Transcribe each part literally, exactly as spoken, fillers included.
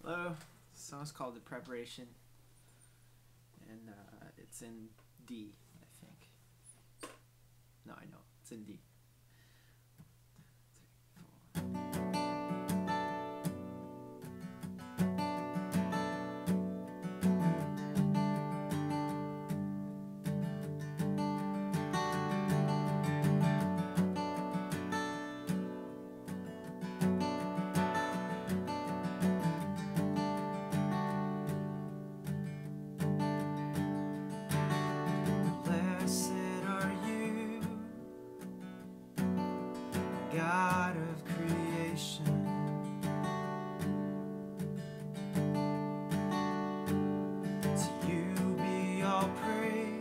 Hello. The song's called The Preparation, and uh, it's in D, I think. No, I know. It's in D. God of creation, to you be all praise,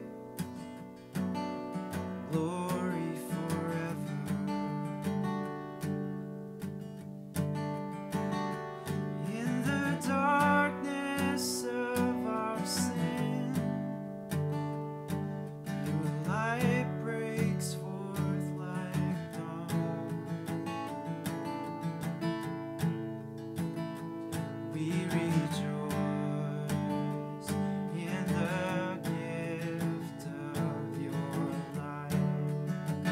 glory forever. In the darkness of our sin, your light breaks forth. We rejoice in the gift of your life.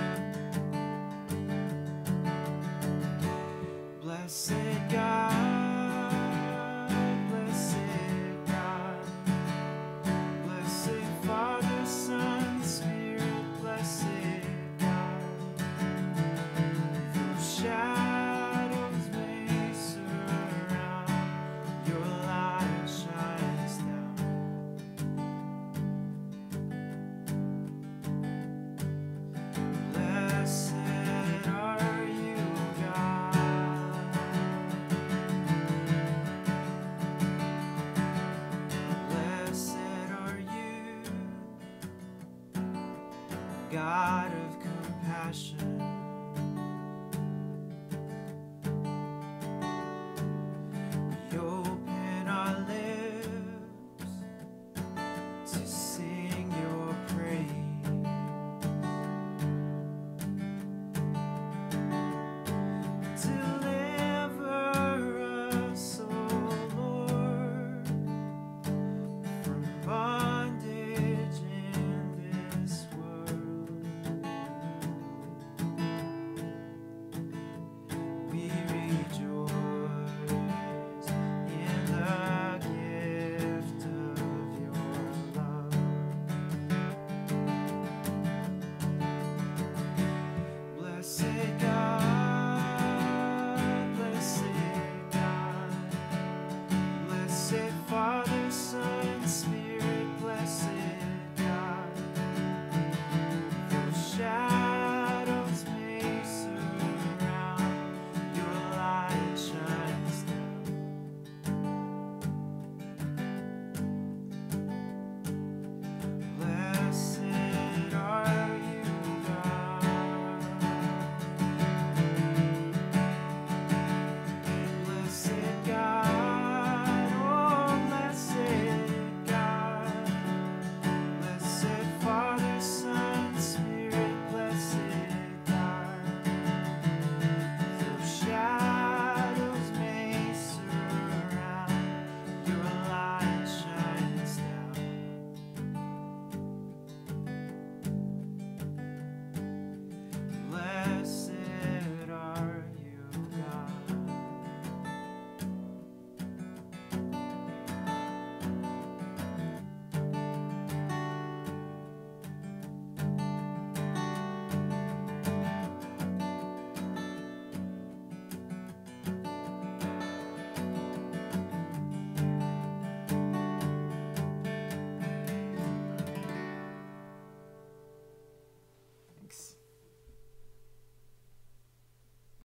Blessed God, blessed God, blessed Father, Son, Spirit, blessed God. Through shadows may surround, your light shines down. Blessed are you, God. Blessed are you, God of compassion.